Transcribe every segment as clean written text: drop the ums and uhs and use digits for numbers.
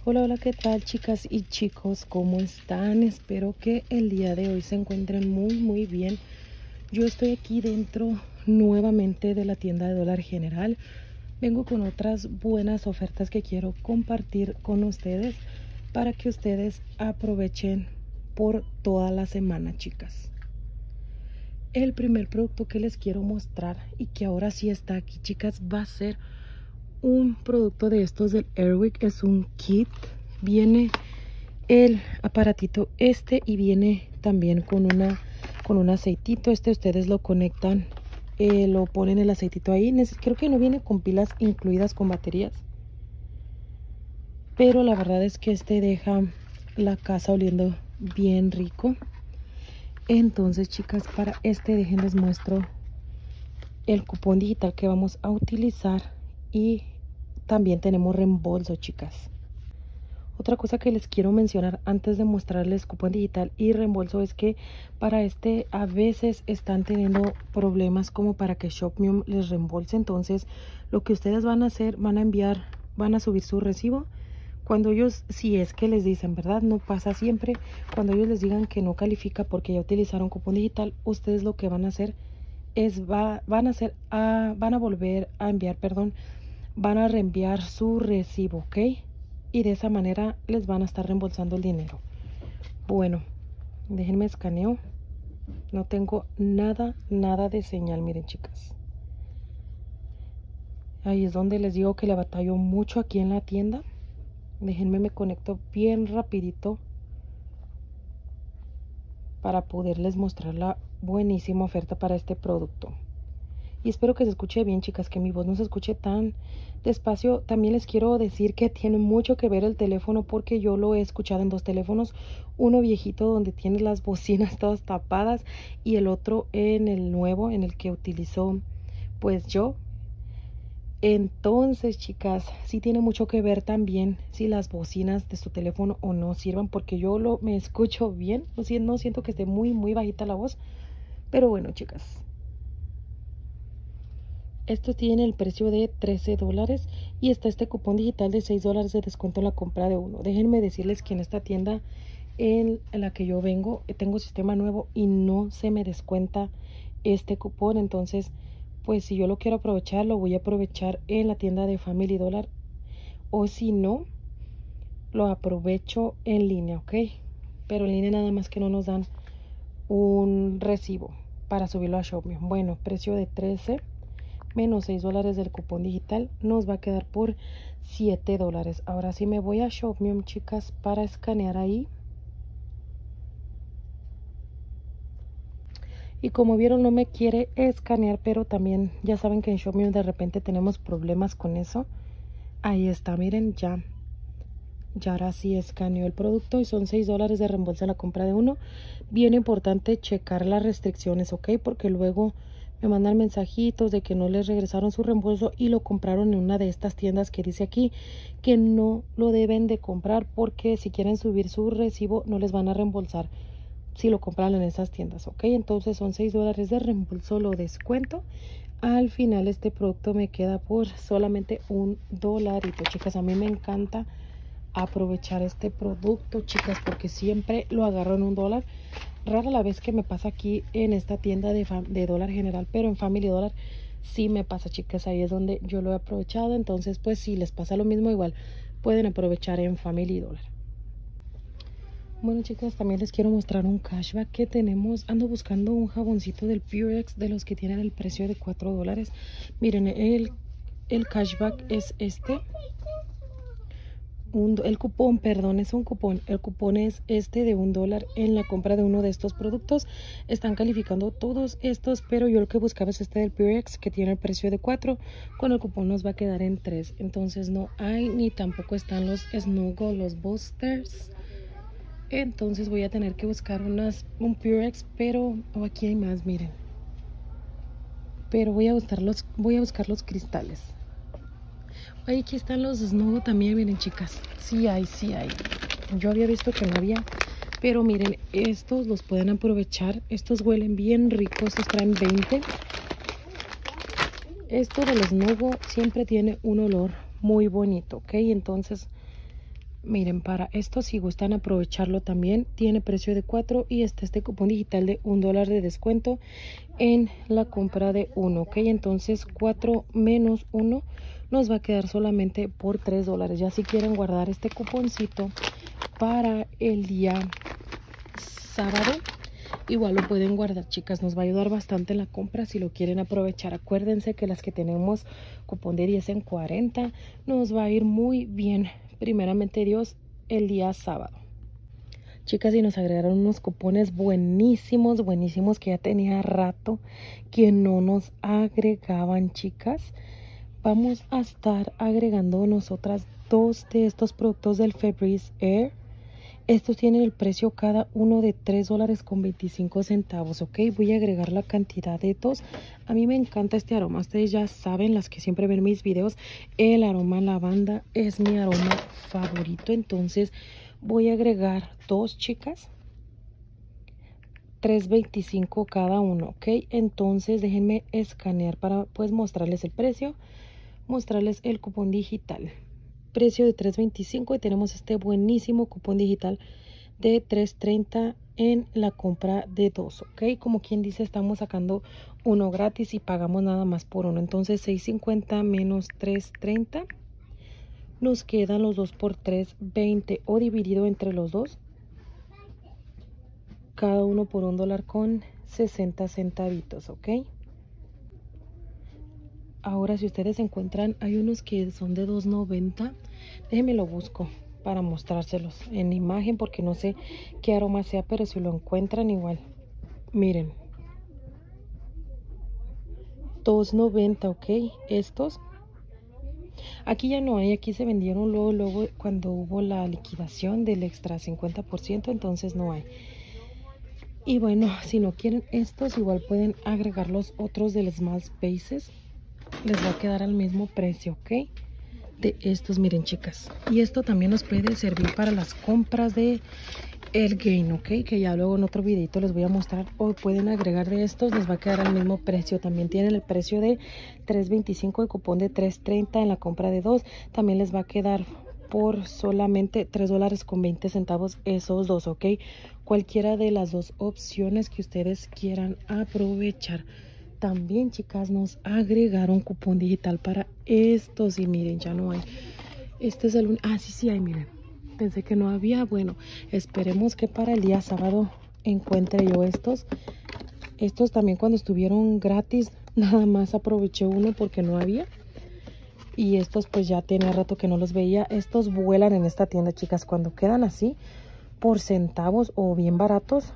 Hola, hola, ¿qué tal chicas y chicos? ¿Cómo están? Espero que el día de hoy se encuentren muy bien. Yo estoy aquí dentro nuevamente de la tienda de Dólar General. Vengo con otras buenas ofertas que quiero compartir con ustedes para que ustedes aprovechen por toda la semana, chicas. El primer producto que les quiero mostrar y que ahora sí está aquí, chicas, va a ser un producto de estos del Airwick. Es un kit. Viene el aparatito y viene también con un aceitito. Ustedes lo conectan, lo ponen el aceitito ahí. Creo que no viene con pilas incluidas con baterías, pero la verdad es que deja la casa oliendo bien rico. Entonces, chicas, para les muestro el cupón digital que vamos a utilizar y también tenemos reembolso, chicas. Otra cosa que les quiero mencionar antes de mostrarles cupón digital y reembolso es que para a veces están teniendo problemas como para que Shopmium les reembolse. Entonces lo que ustedes van a hacer, van a subir su recibo. Cuando ellos, si es que les dicen, ¿verdad? No pasa siempre. Cuando ellos les digan que no califica porque ya utilizaron cupón digital, ustedes lo que van a hacer es van a volver a enviar, van a reenviar su recibo, ¿ok? Y de esa manera les van a estar reembolsando el dinero. Bueno, déjenme escaneo. No tengo nada de señal, miren, chicas. Ahí es donde les digo que le batallo mucho aquí en la tienda. Déjenme me conecto bien rapidito para poderles mostrar la buenísima oferta para este producto. Y espero que se escuche bien, chicas, que mi voz no se escuche tan despacio. También les quiero decir que tiene mucho que ver el teléfono, porque yo lo he escuchado en dos teléfonos. Uno viejito donde tiene las bocinas todas tapadas y el otro en el nuevo, en el que utilizo pues yo. Entonces, chicas, sí tiene mucho que ver también si las bocinas de su teléfono o no sirvan, porque yo me escucho bien. No siento que esté muy bajita la voz, pero bueno, chicas. Esto tiene el precio de $13 y está este cupón digital de $6 de descuento en la compra de uno. Déjenme decirles que en esta tienda en la que yo vengo, tengo sistema nuevo y no se me descuenta este cupón. Entonces, pues si yo lo quiero aprovechar, lo voy a aprovechar en la tienda de Family Dollar, o si no, lo aprovecho en línea, ¿ok? Pero en línea nada más que no nos dan un recibo para subirlo a Shopmium. Bueno, precio de 13 menos $6 del cupón digital nos va a quedar por $7. Ahora sí me voy a Shopmium, chicas, para escanear ahí. Y como vieron, no me quiere escanear, pero también ya saben que en Shopmium de repente tenemos problemas con eso. Ahí está, miren, ya ahora sí escaneó el producto y son $6 de reembolso en la compra de uno. Bien importante checar las restricciones, ¿ok? Porque luego me mandan mensajitos de que no les regresaron su reembolso y lo compraron en una de estas tiendas que dice aquí que no lo deben de comprar, porque si quieren subir su recibo no les van a reembolsar si lo compran en esas tiendas, ¿ok? Entonces son $6 de reembolso, lo descuento. Al final este producto me queda por solamente $1, chicas. A mí me encanta aprovechar este producto, chicas, porque siempre lo agarro en $1. Rara la vez que me pasa aquí en esta tienda de Dólar General, pero en Family Dollar sí me pasa, chicas. Ahí es donde yo lo he aprovechado. Entonces, pues si les pasa lo mismo, igual pueden aprovechar en Family Dollar. Bueno, chicas, también les quiero mostrar un cashback que tenemos. Ando buscando un jaboncito del Purex, de los que tienen el precio de $4. Miren, el cashback es el cupón, perdón, es un cupón. El cupón es de $1 en la compra de uno de estos productos. Están calificando todos estos, pero yo lo que buscaba es del Purex, que tiene el precio de 4. Con el cupón nos va a quedar en 3. Entonces no hay, ni tampoco están los Snuggle, los Boosters. Entonces voy a tener que buscar un Purex, pero aquí hay más, miren. Pero voy a buscar los cristales. Ay, aquí están los Snuggle también, miren, chicas. Sí hay. Yo había visto que no había, pero miren, estos los pueden aprovechar. Estos huelen bien ricos, estos traen 20. Esto de los Snuggle siempre tiene un olor muy bonito, ¿ok? Entonces Miren, para esto si gustan aprovecharlo también, tiene precio de 4 y está este cupón digital de $1 de descuento en la compra de 1, ¿ok? Entonces 4 menos 1 nos va a quedar solamente por $3. Ya si quieren guardar este cuponcito para el día sábado, igual lo pueden guardar, chicas. Nos va a ayudar bastante en la compra si lo quieren aprovechar. Acuérdense que las que tenemos cupón de 10 en 40 nos va a ir muy bien, primeramente Dios, el día sábado. Chicas, y nos agregaron unos cupones buenísimos, buenísimos, que ya tenía rato que no nos agregaban, chicas. Vamos a estar agregando nosotras 2 de estos productos del Febreze Air. Estos tienen el precio cada uno de $3.25, ¿ok? Voy a agregar la cantidad de 2. A mí me encanta este aroma. Ustedes ya saben, las que siempre ven mis videos, el aroma lavanda es mi aroma favorito. Entonces voy a agregar 2, chicas. $3.25 cada uno, ¿ok? Entonces déjenme escanear para pues mostrarles el precio, mostrarles el cupón digital. Precio de $3.25 y tenemos este buenísimo cupón digital de $3.30 en la compra de 2, ¿ok? Como quien dice, estamos sacando uno gratis y pagamos nada más por uno. Entonces $6.50 menos $3.30 nos quedan los 2 por $3.20 o dividido entre los dos, cada uno por $1 con 60 centavitos, ¿ok? Ahora, si ustedes encuentran, hay unos que son de $2.90. Déjenme lo busco para mostrárselos en imagen porque no sé qué aroma sea, pero si lo encuentran igual. Miren. $2.90, ¿ok? Estos. Aquí ya no hay, aquí se vendieron luego cuando hubo la liquidación del extra 50%, entonces no hay. Y bueno, si no quieren estos, igual pueden agregar los otros del Small Spaces. Les va a quedar al mismo precio, ¿ok? De estos, miren, chicas. Y esto también nos puede servir para las compras de el Gain, ¿ok? Que ya luego en otro videito les voy a mostrar. O pueden agregar de estos, les va a quedar al mismo precio. También tienen el precio de $3.25 y cupón de $3.30 en la compra de 2. También les va a quedar por solamente $3.20 esos dos, ¿ok? Cualquiera de las dos opciones que ustedes quieran aprovechar. También, chicas, nos agregaron cupón digital para estos. Y miren, ya no hay. Este es el único. Ah, sí hay, miren. Pensé que no había. Bueno, esperemos que para el día sábado encuentre yo estos. Estos también cuando estuvieron gratis, nada más aproveché uno porque no había. Y estos pues ya tenía rato que no los veía. Estos vuelan en esta tienda, chicas. Cuando quedan así, por centavos o bien baratos,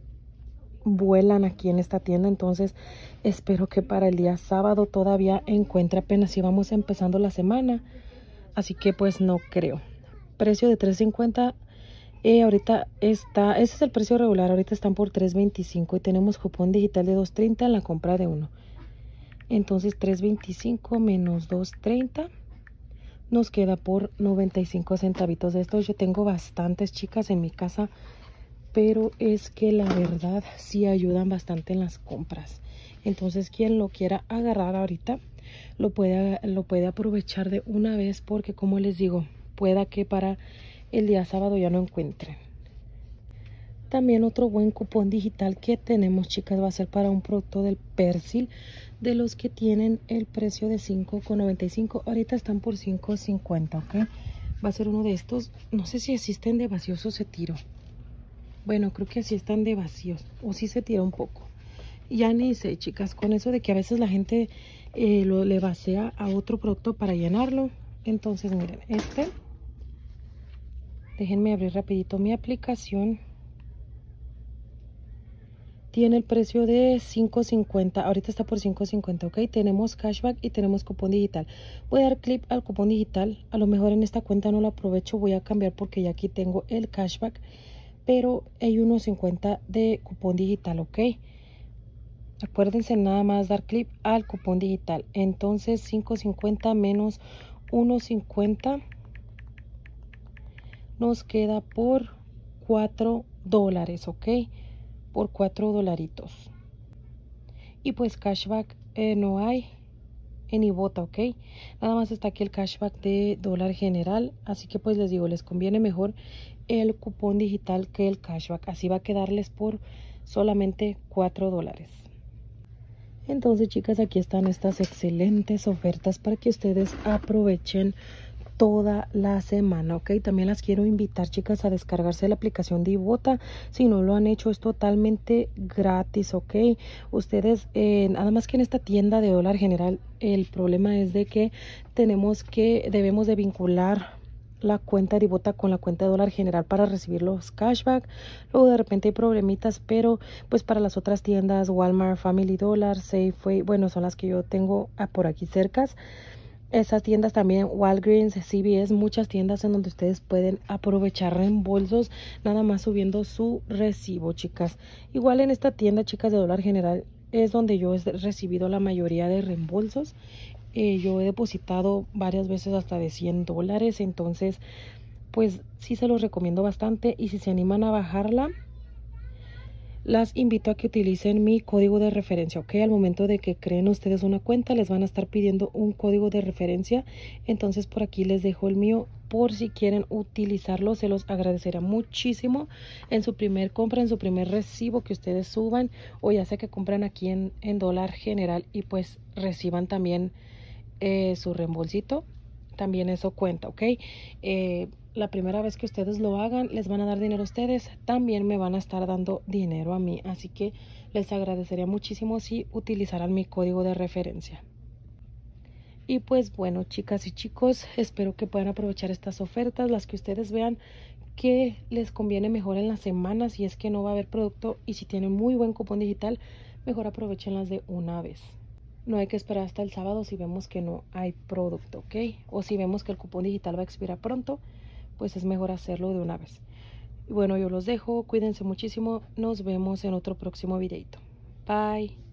vuelan aquí en esta tienda. Entonces espero que para el día sábado todavía encuentre, apenas si vamos empezando la semana, así que pues no creo. Precio de $3.50. Ahorita está, ese es el precio regular, ahorita están por $3.25 y tenemos cupón digital de $2.30 en la compra de uno. Entonces $3.25 menos $2.30 nos queda por 95 centavitos de estos. Yo tengo bastantes, chicas, en mi casa, pero es que la verdad sí ayudan bastante en las compras. Entonces quien lo quiera agarrar ahorita lo puede aprovechar de una vez, porque como les digo, pueda que para el día sábado ya no encuentren. También otro buen cupón digital que tenemos, chicas, va a ser para un producto del Persil, de los que tienen el precio de $5.95. Ahorita están por $5.50, ¿ok? Va a ser uno de estos. No sé si existen de vacíos o se tiró. Bueno, creo que así están de vacíos. O sí se tira un poco. Ya ni sé, chicas, con eso de que a veces la gente le vacía a otro producto para llenarlo. Entonces, miren, déjenme abrir rapidito mi aplicación. Tiene el precio de $5.50. Ahorita está por $5.50, ¿ok? Tenemos cashback y tenemos cupón digital. Voy a dar clic al cupón digital. A lo mejor en esta cuenta no lo aprovecho. Voy a cambiar porque ya aquí tengo el cashback. Pero hay unos 50 de cupón digital, ¿ok? Acuérdense nada más dar clic al cupón digital. Entonces $5.50 menos $1.50 nos queda por $4, ¿ok? Por $4. Y pues cashback no hay. en Ibotta, ¿ok? Nada más está aquí el cashback de dólar general, así que pues les digo, les conviene mejor el cupón digital que el cashback. Así va a quedarles por solamente $4. Entonces, chicas, aquí están estas excelentes ofertas para que ustedes aprovechen toda la semana, ok. También las quiero invitar, chicas, a descargarse la aplicación de Ibotta. Si no lo han hecho, es totalmente gratis, ok. Ustedes, nada más que en esta tienda de dólar general, el problema es de que debemos de vincular la cuenta de Ibotta con la cuenta de dólar general para recibir los cashback. Luego de repente hay problemitas, pero pues para las otras tiendas, Walmart, Family Dollar, Safeway, bueno, son las que yo tengo por aquí cercas. Esas tiendas también, Walgreens, CVS, muchas tiendas en donde ustedes pueden aprovechar reembolsos nada más subiendo su recibo, chicas. Igual en esta tienda, chicas, de dólar general es donde yo he recibido la mayoría de reembolsos. Yo he depositado varias veces hasta de $100, entonces pues sí se los recomiendo bastante, y si se animan a bajarla, las invito a que utilicen mi código de referencia, ok. Al momento de que creen ustedes una cuenta, les van a estar pidiendo un código de referencia. Entonces por aquí les dejo el mío por si quieren utilizarlo. Se los agradecería muchísimo en su primer compra, en su primer recibo que ustedes suban, o ya sea que compran aquí en dólar general y pues reciban también su reembolsito. También eso cuenta, ok. La primera vez que ustedes lo hagan, les van a dar dinero a ustedes, también me van a estar dando dinero a mí, así que les agradecería muchísimo si utilizaran mi código de referencia. Y pues bueno, chicas y chicos, espero que puedan aprovechar estas ofertas, las que ustedes vean que les conviene mejor en las semanas, si es que no va a haber producto, y si tienen muy buen cupón digital, mejor aprovechenlas de una vez. No hay que esperar hasta el sábado si vemos que no hay producto, ¿ok? O si vemos que el cupón digital va a expirar pronto, pues es mejor hacerlo de una vez. Y bueno, yo los dejo, cuídense muchísimo, nos vemos en otro próximo videito. Bye.